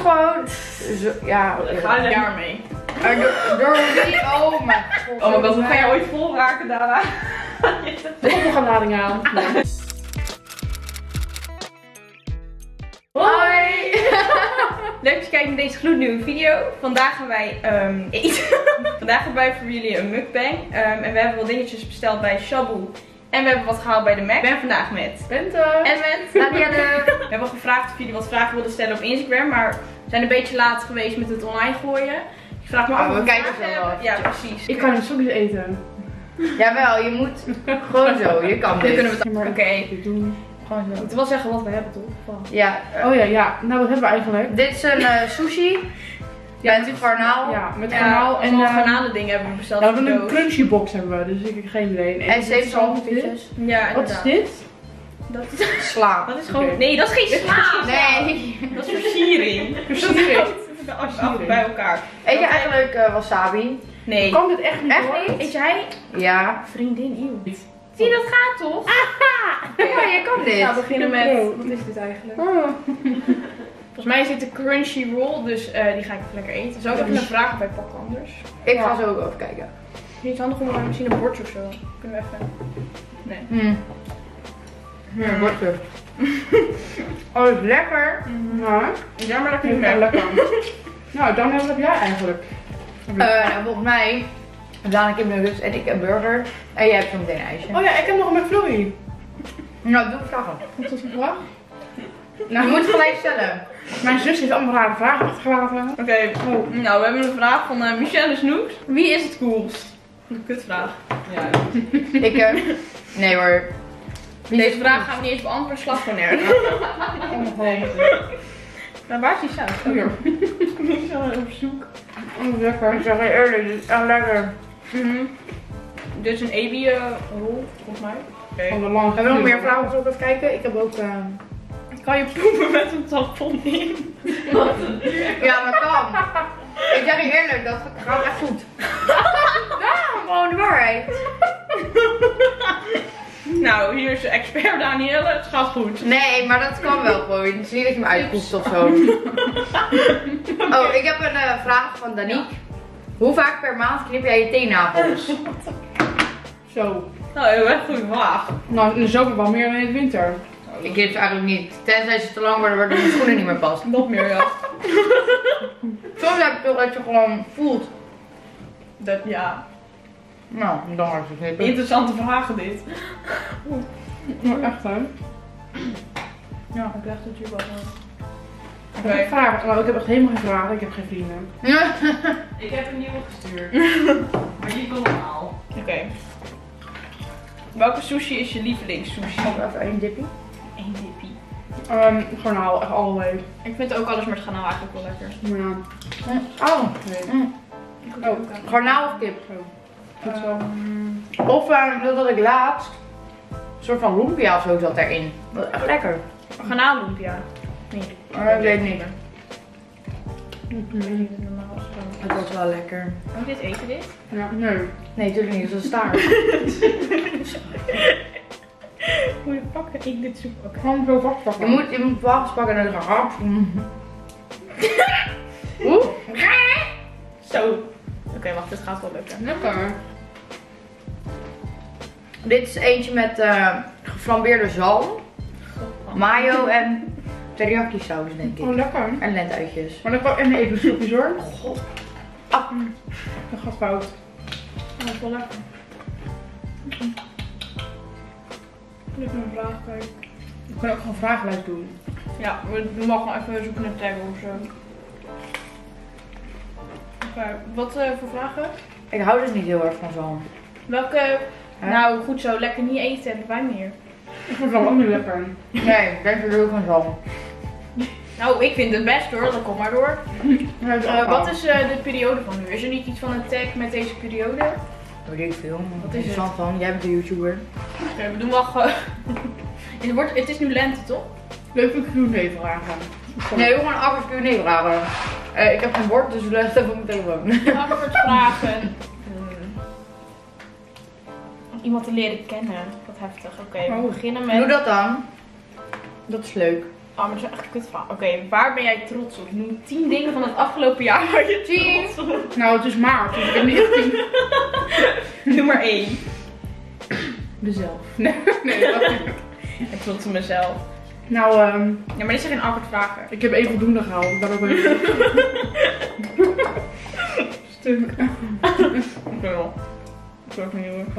gewoon... Ja, Ga er jaar mee. Door wie? Oh mijn god. Oh my god, hoe ga je ooit vol raken, Dara? Er komt nog een lading aan. Nee. Hoi! Leuk dat je kijkt naar deze gloednieuwe video. Vandaag gaan wij eten. Vandaag hebben wij voor jullie een mukbang. En we hebben wat dingetjes besteld bij Shabu. En we hebben wat gehaald bij de Mac. Ik ben vandaag met Bente. en met Danielle. We hebben gevraagd of jullie wat vragen wilden stellen op Instagram. Maar we zijn een beetje laat geweest met het online gooien. Ik vraag me af of we kijken vragen zo wel. hebben. Ja, precies. Ik kan het zo niet eten. Jawel, je moet gewoon zo. Je kan Dit dit. kunnen we Ja, maar Oké. ik doe Gewoon We zo. moeten wel zeggen wat we hebben, toch? Ja. Oh ja, ja. Nou, wat hebben we eigenlijk? Dit is een sushi. Ja, met garnaal. Ja, met Ja, garnaal en garnalen dingen hebben we besteld. Ja, we voor hebben een doos. crunchy box hebben we, dus ik heb geen idee. En 7 dit? zalmpjes. Ja, Wat is inderdaad. dit? Dat is, Sla. dat is gewoon... Oké. Nee, dat is geen sla. Nee. Dat is versiering. Versiering. Af bij elkaar. Eet je eigenlijk wasabi? Nee. Kan dit echt niet Echt hoor? niet? Eet jij? Ja. Vriendin, eeuw. Zie je, dat gaat toch? Ja, je kan dit. Nou, we beginnen met... Brood. Wat is dit eigenlijk? Oh. Volgens mij is dit de crunchy roll, dus die ga ik even lekker eten. Zou ik even een vraag bij pakken anders? Ik ga zo ook even kijken. Is het handig om misschien een bordje of zo? Kunnen we even... Nee. Ja, wordt er. Oh, dat is lekker. Nou, Ja, maar dat vind kun ik je wel wel. lekker. Nou, dan heb jij eigenlijk. Nou, volgens mij Daan ik nuggets en ik een burger. En jij hebt zo meteen een ijsje. Oh ja, ik heb nog een McFlurry. Nou, doe vragen. Wat is het vraag? Nou, je moet het gelijk stellen. Mijn zus heeft allemaal rare vragen achtergelaten. Oké, nou we hebben een vraag van Michelle Snoeks. Wie is het coolst? Een kutvraag. Ja. Ik, nee hoor. Deze vraag gaan we niet eens beantwoorden, slag van nergens. Maar waar is die saus? Hier. Ik ben op zoek. Oh, lekker. Ik zeg je eerlijk, dit is echt lekker. Dit is een ebi rol, volgens mij. Oké. Van de lange Hebben we nog meer vragen op het kijken? Ik heb ook... Kan je poepen met een tampon in? Ja, maar kan. Ik zeg je eerlijk, dat gaat echt goed. Ja, gewoon de waarheid. Nou, hier is de expert Danielle, het gaat goed. Nee, maar dat kan wel gewoon. Het is niet dat je me uitpoept of zo. Oh, ik heb een vraag van Danique. Hoe vaak per maand knip jij je teennagels? Zo. Nou, heel erg goed vraag. Nou, in de zomer wel meer dan in de winter. Ik knip ze eigenlijk niet. Tenzij ze te lang worden waardoor mijn schoenen niet meer past. Nog meer, ja. Soms heb ik toch dat je gewoon voelt. Dat, ja. Nou, dan hard ze knippen. Interessante vragen dit. Nou, echt hè. Ja, ik dacht natuurlijk wel. Ik heb vragen. Nou, ik heb echt helemaal geen vragen. Ik heb geen vrienden. Ik heb een nieuwe gestuurd. Maar die komt normaal. Oké. Welke sushi is je lievelingssushi? Even een dippie. Eén dippie. Garnaal, echt allerlei. Ik vind ook alles met garnaal eigenlijk wel lekker. Maar ja. Oh, Nee. Oh, garnaal of kip? Goed zo. Of dat ik laatst een soort van lumpia of zo zat erin. Dat is echt lekker. garnaal lumpia. Nee. Maar ik weet het niet. Normaal of zo. Het was wel lekker. Moet je dit eten, dit? Ja, nee. Nee, natuurlijk niet. Dat is een staart. Moet je pakken? Ik dit zoek ook. Gewoon zo vastpakken. Je moet wagens pakken en dan gaan. Oeh. Zo. Oké, wacht, dit gaat wel lukken. Lekker. Dit is eentje met geflambeerde zalm, mayo en teriyaki saus denk ik. Oh, lekker. En lentuitjes. Maar dat kan en even soepjes hoor. God. Ah. Dat gaat fout. Dat is wel lekker. Even een vraag kijken. Ik kan ook gewoon vragenlijst doen. Ja, we mogen even zoeken naar taggen of zo. Oké, wat voor vragen? Ik hou dus niet heel erg van zalm. Welke, nou goed zo, lekker niet eten hebben wij meer. Ik vind het wel ook niet lekker. Nee, ik denk er ook van zalm. Nou, ik vind het best hoor, dan kom maar door. Ja, dat is ook Wat wel. is de periode van nu? Is er niet iets van een tag met deze periode? Weet ik veel. Wat is Interessant van. Jij bent een YouTuber. Oké, we doen wel gewoon... Het is nu lente toch? Leuk vind ik Q&A vragen. Nee, gewoon een appels Q&A vragen. Ik heb geen bord, dus leg het even op mijn telefoon. Antwoordvragen. Om iemand te leren kennen. Wat heftig. Oké, we Oh. beginnen met... Doe dat dan. Dat is leuk. maar dat is echt een kutvraag. Oké, waar ben jij trots op? Noem 10 dingen van het afgelopen jaar waar je 10. trots op. Nou, het is maart, dus ik heb niet echt 10. Noem maar 1. Mezelf. Nee, dat niet. Ik ben trots op mezelf. Nou, Ja, maar dit zijn geen awkward vragen. ik heb 1 voldoende gehaald. Daarom ben ik Stuk. Ik wel. Ik wil ook niet doen.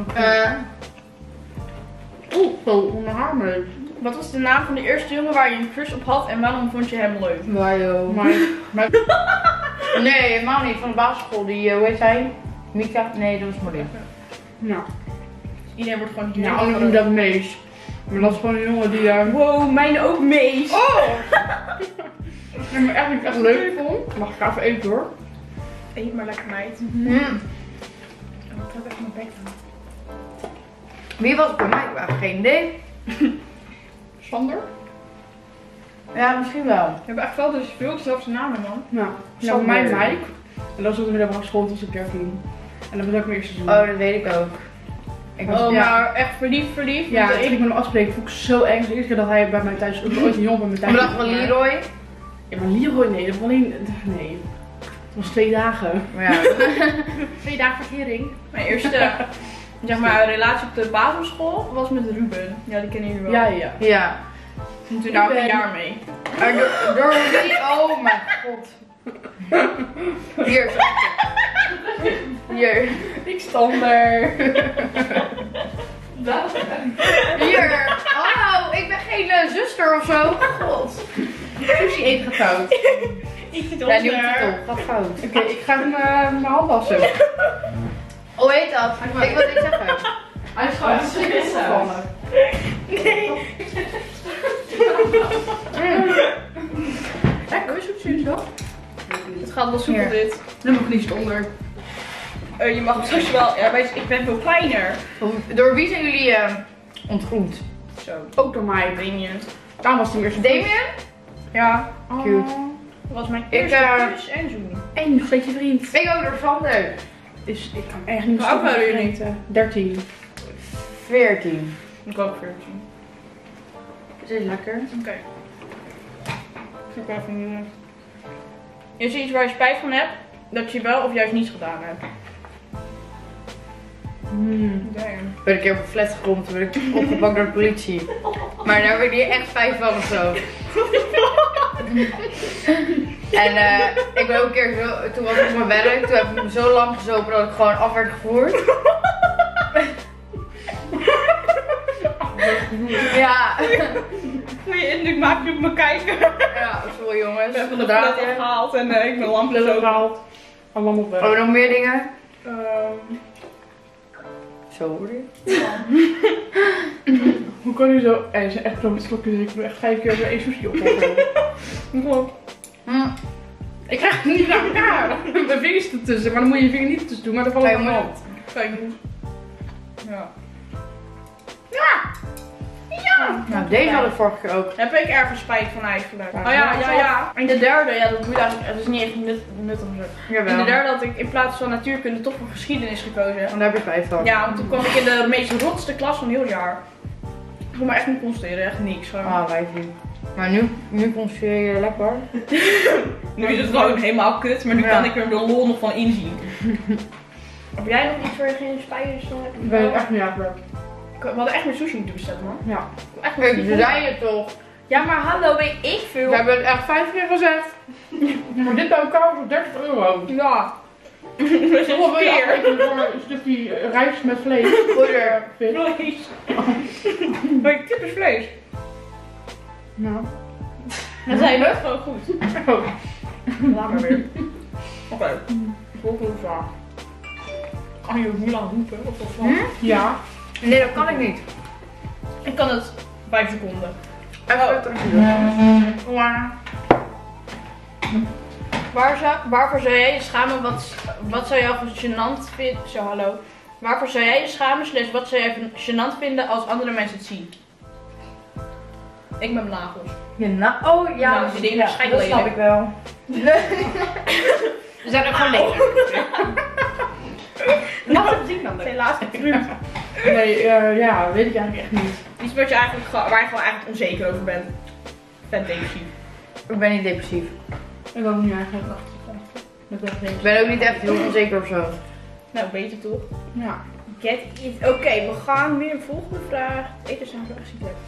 zo onder haar mee. Wat was de naam van de eerste jongen waar je een crush op had en waarom vond je hem leuk? Mario. Maar Nee, helemaal niet. Van de basisschool. Die, hoe heet hij? Mika? Nee, dat was Marie. nou, Iedereen wordt gewoon hier. ja, anders noem ik dat Mees. Maar dat is gewoon een jongen die Wow, mijn ook Mees. Oh! nee, maar eigenlijk echt leuk vond. Mag ik even eten hoor. Eet maar lekker meid. Mm. Ik heb echt mijn bek aan. Wie was het bij mij? Ik heb geen idee. Sander? Ja, misschien wel. We hebben echt wel dus veel dezelfde namen, man. Nou, ja, Sander. bij mij Mike. En dat was ook weer op school toen ik 13. En dat was ook mijn eerste seizoen. Oh, dat weet ik ook. Ik was, Oh, ja. maar echt verliefd. Ja, Want toen ik met hem afspreken vond ik zo eng. De eerste keer dat hij bij mij thuis was, ooit een jongen bij mij thuis. Maar dat van Leroy. Ja, maar Leroy, nee, dat was alleen. Nee. Het was 2 dagen. Maar ja. 2 dagen verkering. Mijn eerste zeg maar, relatie op de basisschool was met Ruben. Ja, die kennen jullie wel. Ja. Ja. En toen daar een jaar mee. Maar door wie? Oh mijn god. Hier. Hier. Ik Sander. Hier. Oh, ik ben geen zuster of zo. God. Sushi eten gaat fout. Ik zit Ja, nieuwe titel. Gaat fout. Oké, ik ga mijn hand wassen. Hoe heet dat? Ik wil dit zeggen. Hij is gewoon gevallen. Nee. Lekker, is het zo? Het gaat wel soepel Hier. dit. Dan mag ik niet onder. Je mag straks wel. Ja, maar ik ben veel kleiner. Door wie zijn jullie ontgroend? Zo. Ook door mij. Damien. Daarom was het eerste. Damien? Ja. Cute. Dat was mijn Ik, eerste kus en zoen. En nog steeds je vriend. Ik ook door Sander. Dus ik kan echt niet Hoe oud waren jullie? 13. 14. Ik ook 14. Is dit lekker? Oké. Ik ga even. Is er iets waar je spijt van hebt? Dat je wel of juist niets gedaan hebt? Damn. Ik ben een keer op een flat gekomen, toen werd ik opgepakt door de politie. Maar daar werd ik echt 5 van of zo. En ik ben ook een keer zo, toen was ik op mijn werk, toen heb ik me zo lang gezopen dat ik gewoon af werd gevoerd. Ja. Goeie indruk maak je op me kijken. Ja, sorry jongens. Ik ben van de Gedaan, flat hè. afgehaald en ik ben lamp Lekker gezogen. gehaald. Allemaal op Hebben we nog meer dingen? Zo hoor je. Hoe kan u zo... Ze zijn echt zo met slokjes. Ik doe echt 5 keer één sushi op. Klopt. Ik krijg het niet naar elkaar. Mijn vingers ertussen. Maar dan moet je je vinger niet ertussen doen. Maar dan valt het Kijk, op mijn moet- hand. Kijk eens. Ja. Nou, deze had ik vorige keer ook. Heb ik ergens spijt van eigenlijk. Ja, Oh ja. En de derde, ja, dat moet eigenlijk, dat is niet echt nuttig of zo. Jawel. En de derde had ik in plaats van natuurkunde toch voor geschiedenis gekozen. Want daar heb je 5 van. Ja, want toen kwam ik in de meest rotste klas van heel het jaar. Ik kon me echt niet concentreren, echt niks. Gewoon. Ah, wijfie. Maar nu concentreer je lekker. Nu is het gewoon helemaal kut, maar nu Ja. kan ik er de lol nog van inzien. Heb jij nog iets waar je geen spijt van hebt? Ik ben echt niet uitgewerkt. We hadden echt meer sushi moeten bestellen, man. Ja. Echt Kijk, meer ze zei het toch. Ja, maar hallo, weet ik veel. We hebben het echt 5 keer gezegd. Maar dit bij elkaar voor 30 euro. Ja. Hoeveel wil je keer. afrekenen voor een stukje rijst met vlees? Goeder. Vis. Vlees. Maar ik tip is vlees. Nou. Dan zei je het gewoon goed. Oh. Laat maar weer. Oké. Volgende vraag. Kan je ook niet lang roepen? Of wat? Ja. Nee, dat kan ik niet. Ik kan het 5 seconden. Even terug. Waarvoor zou jij je schamen? Wat zou jou gênant vinden? Zo, hallo. Waarvoor zou jij je schamen? / wat zou jij gênant vinden als andere mensen het zien? Ik met mijn nagels. Oh ja, Nou, die dingen waarschijnlijk dat snap ik wel. Ze zijn ook gewoon lelijk. Laat het zien dan. Helaas niet. Nee, ja, weet ik eigenlijk echt niet. Iets wat je eigenlijk, waar je gewoon eigenlijk onzeker over bent. vet depressief. Ik ben niet depressief. En dan nu eigenlijk Ik ben ook niet echt heel onzeker of zo. Nou, beter toch? Ja. Get it. Oké, we gaan weer een volgende vraag. Eten zijn vraag ziet leuk.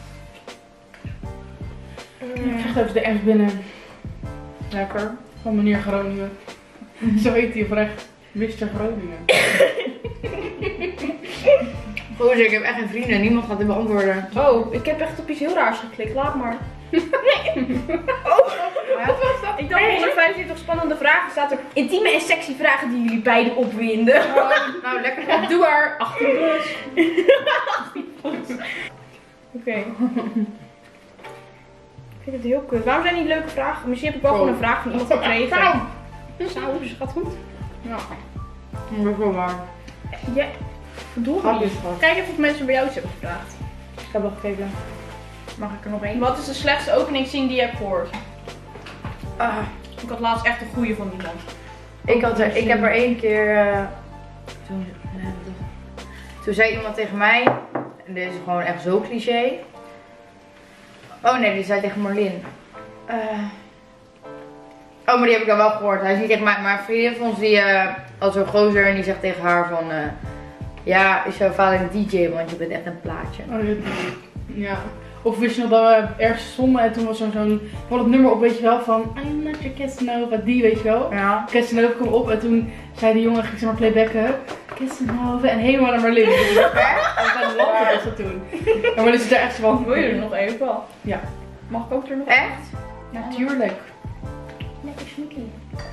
Ik krijg even de apps binnen. Lekker. Van meneer Groningen. Zo heet hij oprecht. Mr. Groningen. Gozer, ik heb echt geen vrienden. Niemand gaat dit beantwoorden. Oh, ik heb echt op iets heel raars geklikt. Laat maar. Oh, wat was dat? Ik dacht 125 spannende vragen. Staat er intieme en sexy vragen die jullie beiden opwinden. Oh, nou, lekker. Doe maar. 18 plus. Oké. Ik vind het heel kut. Waarom zijn die leuke vragen? Misschien heb ik wel gewoon een vraag van iemand gekregen. Saus, gaat goed. Ja. Dat is wel waar. Ja, verdorie. Kijk even of mensen bij jou iets hebben gevraagd. Ik heb wel gekeken. Mag ik er nog één? Wat is de slechtste openingszin die je hebt gehoord? Ik had laatst echt een goeie van iemand. Ik heb er één keer. Toen zei iemand tegen mij. En dit is gewoon echt zo cliché. Oh nee, die zei tegen Marlin. Oh, maar die heb ik dan wel gehoord. Hij is niet tegen mij, maar een vriendin van ons die had zo'n gozer en die zegt tegen haar van... ja, is jouw vader een DJ, want je bent echt een plaatje. Oh, ja. Of wist je nog dat we ergens stonden en toen was zo'n kwam het nummer op, weet je wel, van I'm not your Casanova, die weet je wel. Ja. Casanova kwam op en toen zei die jongen, ging zeg maar playbacken, Casanova en helemaal naar Marlin. En bij Landen was dat toen. En Marlin is er echt van. Wil je er nog even? Ja. Mag ik ook er nog? Echt? Natuurlijk. Lekker sneaky.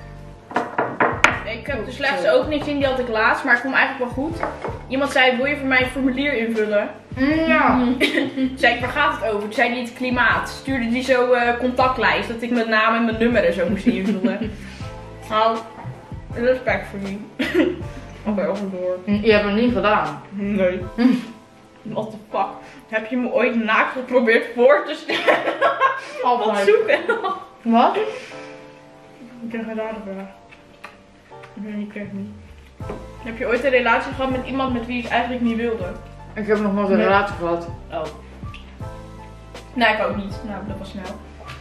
Ik heb de slechtste openingszin, die had ik laatst, maar ik vond hem eigenlijk wel goed. Iemand zei, wil je voor mij een formulier invullen? Ja. Zei ik, waar gaat het over? Toen zei hij het klimaat. Stuurde die zo contactlijst, dat ik mijn naam en mijn nummer en zo moest invullen. Nou, respect voor jullie. Oké, over door. Je hebt het niet gedaan. Nee. What the fuck? Heb je me ooit naakt geprobeerd voor te stellen? Wat zoeken? Wat? Ik krijg een rare vraag. Nee, ik krijg niet. Heb je ooit een relatie gehad met iemand met wie je het eigenlijk niet wilde? Ik heb nog nooit een relatie gehad. Oh. Nee, ik ook niet. Nou, dat was snel.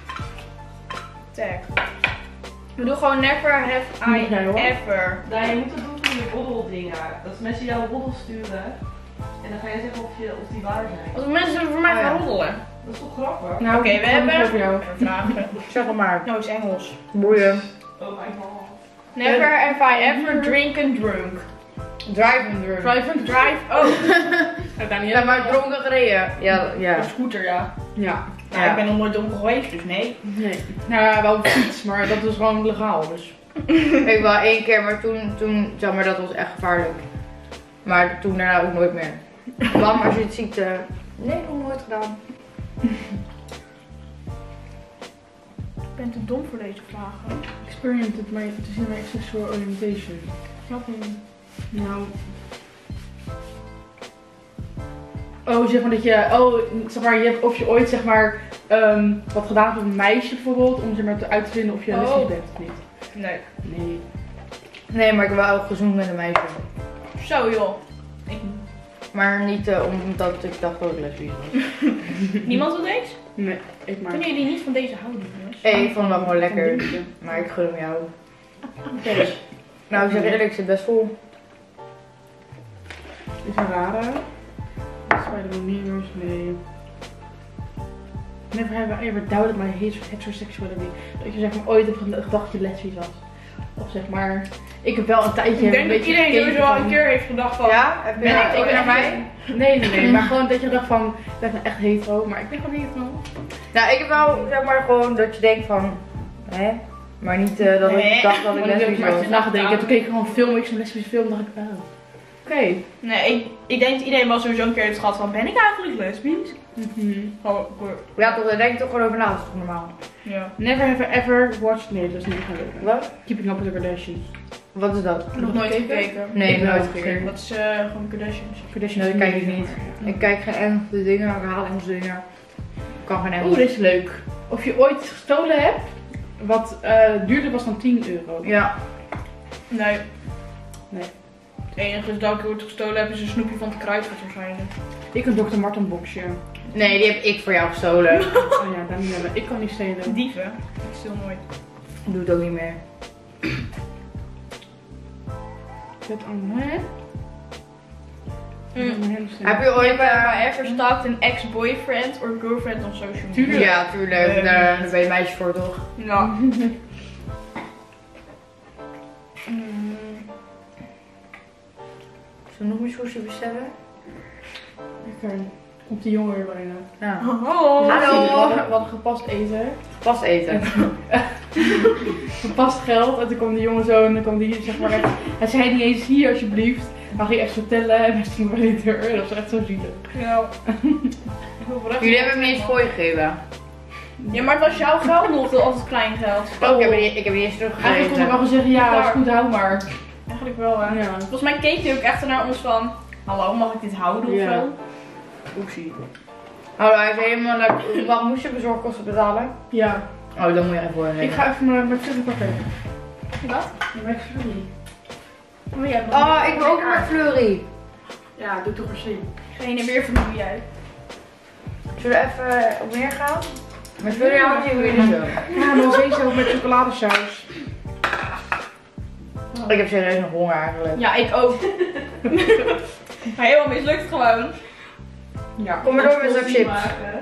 Tag. We doen gewoon never have I ever. Nou, je moet het doen voor je roddeldingen. Dat is mensen jou roddel sturen. En dan ga je zeggen of die waar zijn. Als mensen voor mij gaan roddelen. Dat is toch grappig? Nou, Oké, we hebben voor jou. vragen. Zeg het maar. Nou, het is Engels. Boeien. Oh my god. Never have I ever drink and drunk. Drive and drunk. Drive, oh. Ja, maar dronken gereden. Ja, ja. Een scooter, ja. Ja. Nou, Ja. ik ben nog nooit dronken geweest, dus nee. Nee. Nou ja, wel op fiets, maar dat is gewoon legaal, dus. Ik wel één keer, maar toen zeg maar, dat was echt gevaarlijk. Maar toen daarna ook nooit meer. Lam, als je het ziet, nee, nog nooit gedaan. Ik ben te dom voor deze vragen. Experimented my to see my sexual orientation. Snap je niet? Nou. Oh, zeg maar dat je, zeg maar, je hebt of je ooit zeg maar wat gedaan met een meisje bijvoorbeeld, om zeg maar uit te vinden of je lesbisch bent of niet. Nee. Nee. Nee, maar ik heb wel ook gezoend met een meisje. Zo joh. Maar niet omdat ik dacht dat ik lesbisch was. Niemand wil deze? Nee, ik maar. Kunnen jullie niet van deze houden, jongens? Hey, ik vond het wel gewoon lekker, maar ik gun hem jou. Oké. Nou, ik zeg eerlijk, ik zit best vol. Is een rare. Spider-Man, nee. Never have I ever doubted my heterosexuality. Dat je zeg maar ooit hebt gedacht dat je lesbisch was. Of zeg maar, ik heb wel een tijdje Ik denk dat iedereen sowieso al een keer heeft gedacht van... Ja? Heb je Ben ik ook naar mij? Nee. Maar gewoon dat je dacht van, ik ben echt hetero, maar ik ben gewoon hetero. Nou, ik heb wel, zeg maar, gewoon dat je denkt van, hè? Maar niet dat ik dacht dat ik lesbisch Maar was. ik nagedacht, toen keek ik gewoon een film, ik zo'n lesbische film, dacht ik, oh. Oké. Nee, ik denk dat iedereen wel sowieso een keer heeft gehad van, ben ik eigenlijk lesbisch? Gewoon, Ja, toch, daar denk ik toch gewoon over na, dat is toch normaal. ja. Never have I ever watched, nee, dat is niet gelukt. Wat? Keeping Up with the Kardashians. Wat is dat? Nog nooit gekeken. Nee, Ik wel nooit gekeken. gekeken. Dat is gewoon Kardashians. Kardashians. Nee, dat kijk ik niet. Ik kijk geen Engelse dingen, ik haal Engelse dingen. Ik kan geen Oeh, Engels. dit is leuk. Of je ooit iets gestolen hebt, wat duurder was dan €10. Ja. Nee. enige is dat ik ooit gestolen heb is een snoepje van het kruidvat waarschijnlijk. Ik een Dr. Marten boxje. Nee, die heb ik voor jou gestolen. Oh ja, Danielle. Ik kan niet stelen. Dieven. Ik stil nooit. Ik doe het ook niet meer. Dit allemaal, hè? Heb je ooit... ever stalkt een ex-boyfriend of girlfriend op social media? Tuurlijk. Ja, tuurlijk. Daar ben je meisjes voor, toch? Ja. Zullen we nog meer sushi bestellen? Lekker. Komt die jongen weer bijna. Ja. Oh. Hallo. We hadden gepast eten. Pas eten. Gepast geld. En toen kwam die jongen zo en dan kwam die zeg maar echt. Hij zei niet eens hier alsjeblieft. Hij ging echt vertellen en hij stond bij de deur. Dat was echt zo zielig. Ja. Jullie hebben hem niet eens voor je gegeven. Ja, maar het was jouw geld nog als het klein geld. Oh, ik heb niet eens teruggegeven. Eigenlijk kon ik wel zeggen ja, dat is goed, hou maar. Eigenlijk wel, hè. Ja. Volgens mij keek hij ook echt naar ons van, hallo, mag ik dit houden Ja. of zo? Oepsie. Oh, hij is helemaal leuk. Wat moest je bezorgkosten betalen? Ja. Oh, dan moet je even voor Ik ga even mijn flurry pakken. Wat? Mijn flurry. Oh, jij hebt Oh, ik wil ook een flurry. Ja, doe toch een zin. geen weer familie uit. Zullen we even op neer gaan? Met flurry houden zien we jullie zo. Ja, maar zeezout met chocoladesaus. Ik heb serieus nog honger eigenlijk. Ja, ik ook. Maar helemaal mislukt gewoon. Ja. Kom maar door met zo'n chips.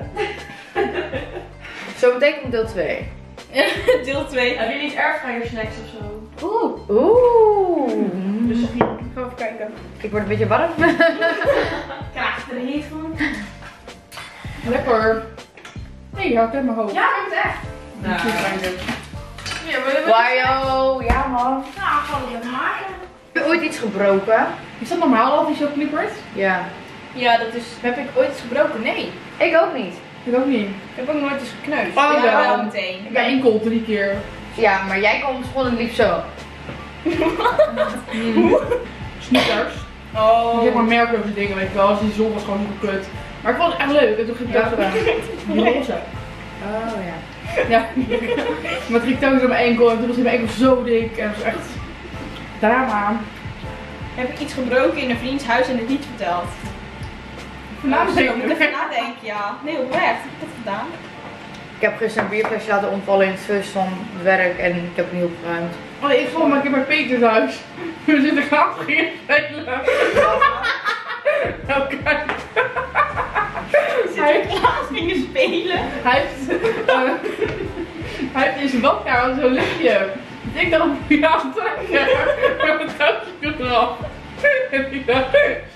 Zometeen komt deel 2. Deel 2. Heb je niet airfryer snacks of zo? Oeh. Dus ik ga even kijken. Ik word een beetje warm. Krijg je er heet van? Lekker. Nee, ja, ik heb mijn hoofd. Ja, ik heb het echt. Dat is niet fijn dus. Ja, maar we Wajo, ja man. Nou, gaan we dat maken. Heb je ooit iets gebroken? Is dat normaal dat hij zo knippert? Ja. Ja, dat is. Heb ik ooit iets gebroken? Nee. Ik ook niet. Ik ook niet. Ik heb ook nooit eens gekneusd. Oh, ja, wel. wel meteen. Ik ben enkel 3 keer. Ja, maar jij komt gewoon het liefst zo. Sneakers. Oh. Zeg maar merkloze dingen, weet je wel. Als die zon was gewoon super kut. Maar ik vond het echt leuk. En toen ging ik Ja, zo die roze. Oh ja. Ja. Maar toen ging ik thuis op mijn enkel en toen was mijn enkel zo dik. En het was echt drama. Heb ik iets gebroken in een vriends huis en het niet verteld? Nadenken. Ik moet even nadenken, ja. Nee, oprecht. Heb ik dat gedaan? Ik heb gisteren een bierflesje laten omvallen in het fus van het werk en ik heb het niet opgeruimd. Oh, ik vond maar ik heb bij Peters huis. We zitten graag gingen spelen. Oké. Sinterklaas gingen spelen. Hij heeft in zijn badkamer zo'n lichtje. Dus ik dacht, moet je aantrekken. Maar het touwtje eraf. En ik dacht...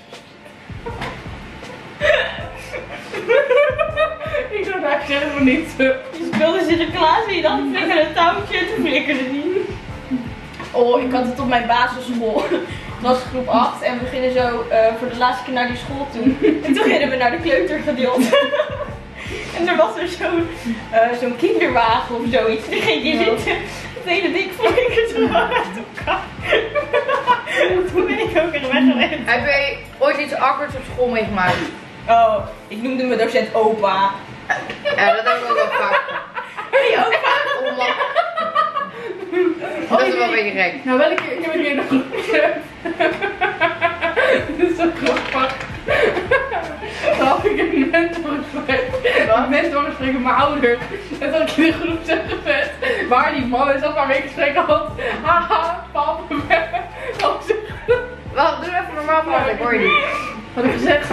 Ik dacht, hij zegt me niet. Je speelde Sinterklaas en je dacht, flikker een touwtje en toen flikkerde niet. Oh, ik had het op mijn basisschool. Het was groep 8 en we gingen zo voor de laatste keer naar die school toe. En toen gingen we naar de kleutergedeelte. En er was er zo'n kinderwagen of zoiets. En dan ging je zitten. Het hele ding flikkerde gewoon uit elkaar. Toen ben ik ook echt weg geweest. Heb jij ooit iets awkwards op school meegemaakt? Oh, ik noemde mijn docent opa. Ja, dat heb ik ook wel vaak. Hey opa! Oh, man. Dat is wel een beetje gek. Nou, welke keer? Ik heb een keer nog dit is zo grappig. Dan had ik een mentorgesprek. Een mentorgesprek met mijn ouders. En toen had ik in de groep gezet waar die man is, dat maar een gesprek had. Haha, pap. Wacht, doe even normaal praten, ik hoor je niet. Had ik gezegd.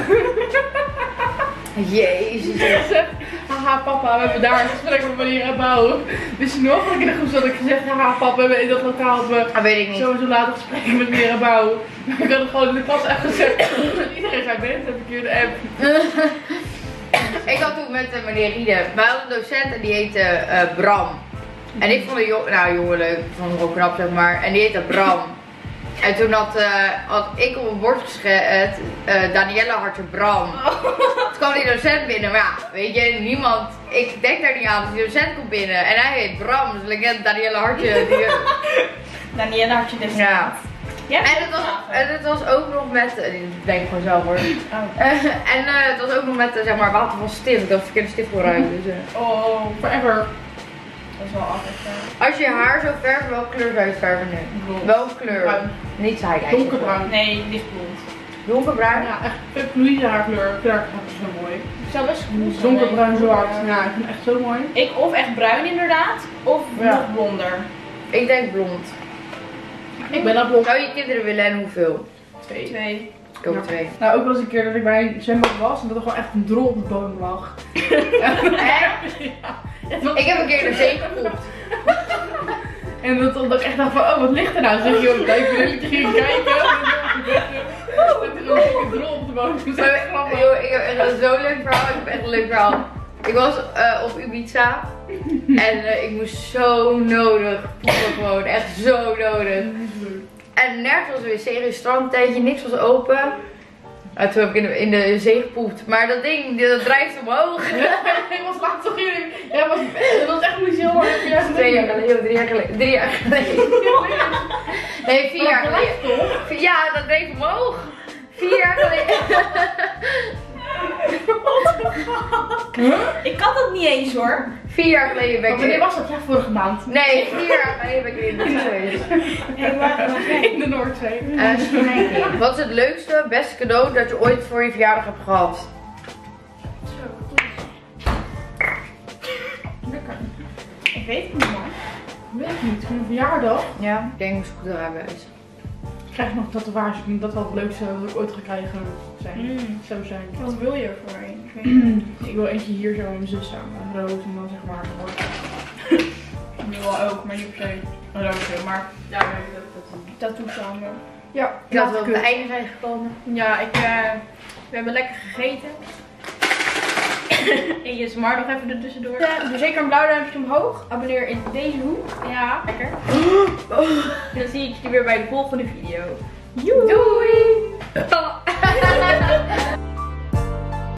Jezus. Ik gezegd, haha papa, we hebben daar een gesprek met meneer Bouw. Dus nog dat ik in de groep had ik gezegd, haha papa, we hebben in dat lokaal Dat weet ik niet. sowieso later gesprekken met meneer Bouw. Maar ik had het gewoon in de klas echt gezegd. Iedereen zei, ben heb ik hier de app. Ik had toen met meneer Riede, wij hadden een docent en die heette Bram. En ik vond de jongen leuk, ik vond hem ook knap zeg maar. En die heette Bram. En toen had ik op een bord geschreven, Danielle Hartje Bram. Toen kwam die docent binnen, maar ja, weet je, niemand, ik denk daar niet aan, dus die docent komt binnen. En hij heet Bram, dus ik net Danielle Hartje. Danielle Hartje dus. Ja. Ja? En het was ook nog met, ik denk gewoon zelf hoor. Oh. En het was ook nog met zeg maar water van stift, ik had verkeerde stift gebruikt. Dus, Oh. Forever. Dat is wel altijd Als je haar zo verft, welke kleur zou je het verven nu? Blond. Welke kleur? Bruin. Niet saai. Donkerbruin. Nee, lichtblond. Donkerbruin? Ja, echt Pip Louise haarkleur. Ik vind haar echt zo mooi. Ik zou best goed zijn. Donkerbruin zwart. Ja, ik vind het echt zo mooi. Ik of echt bruin inderdaad, of Ja. nog blonder. Ik denk blond. Ik ben dat blond. Zou je kinderen willen en hoeveel? 2. 2. Ik ook Ja. 2. Nou, ook wel eens een keer dat ik bij een zwembad was en dat er gewoon echt een drol op de bodem lag. Ik heb een keer de zee gepoept. En dat ik echt dacht van, oh wat ligt er nou? Zeg je, joh, kijk, ik ging kijken. Dat er een dikke drol op de bodem zat. Joh, ik heb echt een zo leuk verhaal. Ik heb echt een leuk verhaal. Ik was op Ibiza en ik moest zo nodig poepen gewoon. Echt zo nodig. En nergens was een wc, een strandtentje, niks was open. En toen heb ik in de zee gepoept. Maar dat ding, dat drijft omhoog. Ik was laatst toch jullie. Ja, dat was echt niet heel hard. 2 jaar geleden, 3 jaar geleden. 3 jaar geleden. Nee, 4 jaar geleden. Ja, dat dreef omhoog. 4 jaar geleden. Ik kan dat niet eens hoor. 4 jaar geleden ben ik Wanneer was dat? Ja, vorige maand. Nee, 4 jaar geleden ben ik in de Noordzee geweest. In de Noordzee. Wat is het leukste, beste cadeau dat je ooit voor je verjaardag hebt gehad? Lekker. Ik weet het niet man. Weet ik niet, voor mijn verjaardag Ja, ik denk mijn scooterrijbewijs. krijg ik nog tatoeages. Ik denk dat wel het leukste wat ik ooit ga krijgen zou zijn. Wat wil je ervoor? Ik weet niet. Ik wil eentje hier zo met mijn zus samen. Rood en dan zeg maar Ik wil wel ook, maar niet per se een roze. Maar ja, tattoo samen. ja, Ik had wel op het einde zijn gekomen. Ja, we hebben lekker gegeten. ASMR nog even er tussendoor. Ja, doe zeker een blauw duimpje omhoog. Abonneer in deze hoek. Ja, lekker. En dan zie ik je weer bij de volgende video. Doei!